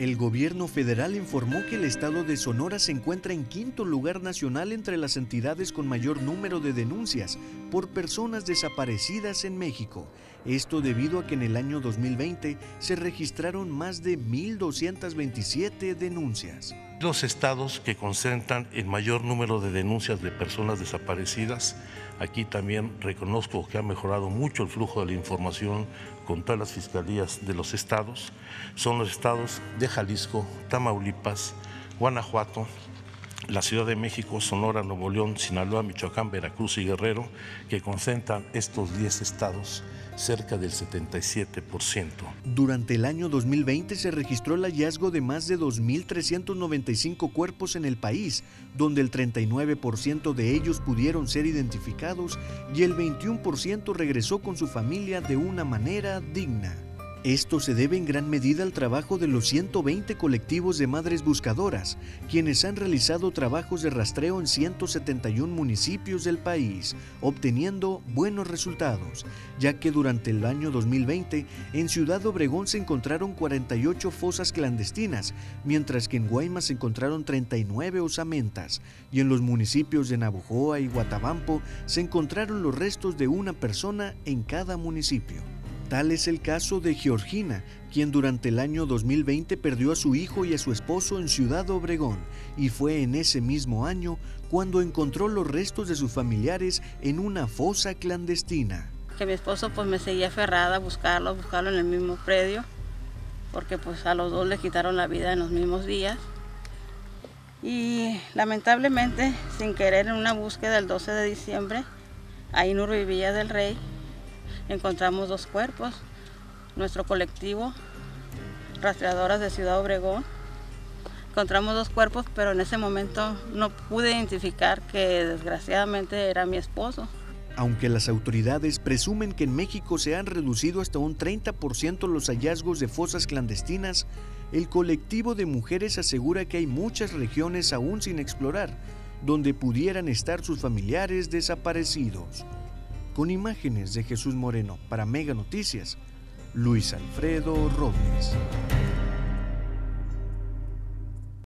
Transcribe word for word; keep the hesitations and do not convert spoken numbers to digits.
El gobierno federal informó que el estado de Sonora se encuentra en quinto lugar nacional entre las entidades con mayor número de denuncias por personas desaparecidas en México. Esto debido a que en el año dos mil veinte se registraron más de mil doscientas veintisiete denuncias. Los estados que concentran el mayor número de denuncias de personas desaparecidas, aquí también reconozco que ha mejorado mucho el flujo de la información con todas las fiscalías de los estados, son los estados de Jalisco, Tamaulipas, Guanajuato, la Ciudad de México, Sonora, Nuevo León, Sinaloa, Michoacán, Veracruz y Guerrero, que concentran estos diez estados cerca del setenta y siete por ciento. Durante el año dos mil veinte se registró el hallazgo de más de dos mil trescientos noventa y cinco cuerpos en el país, donde el treinta y nueve por ciento de ellos pudieron ser identificados y el veintiuno por ciento regresó con su familia de una manera digna. Esto se debe en gran medida al trabajo de los ciento veinte colectivos de madres buscadoras, quienes han realizado trabajos de rastreo en ciento setenta y uno municipios del país, obteniendo buenos resultados, ya que durante el año dos mil veinte en Ciudad Obregón se encontraron cuarenta y ocho fosas clandestinas, mientras que en Guaymas se encontraron treinta y nueve osamentas, y en los municipios de Navojoa y Guatabampo se encontraron los restos de una persona en cada municipio. Tal es el caso de Georgina, quien durante el año dos mil veinte perdió a su hijo y a su esposo en Ciudad Obregón, y fue en ese mismo año cuando encontró los restos de sus familiares en una fosa clandestina. Que mi esposo pues me seguía aferrada a buscarlo, a buscarlo en el mismo predio, porque pues a los dos le quitaron la vida en los mismos días. Y lamentablemente, sin querer, en una búsqueda el doce de diciembre, ahí en Urbivilla del Rey, encontramos dos cuerpos. Nuestro colectivo, Rastreadoras de Ciudad Obregón, encontramos dos cuerpos, pero en ese momento no pude identificar que desgraciadamente era mi esposo. Aunque las autoridades presumen que en México se han reducido hasta un treinta por ciento los hallazgos de fosas clandestinas, el colectivo de mujeres asegura que hay muchas regiones aún sin explorar, donde pudieran estar sus familiares desaparecidos. Con imágenes de Jesús Moreno para Mega Noticias, Luis Alfredo Robles.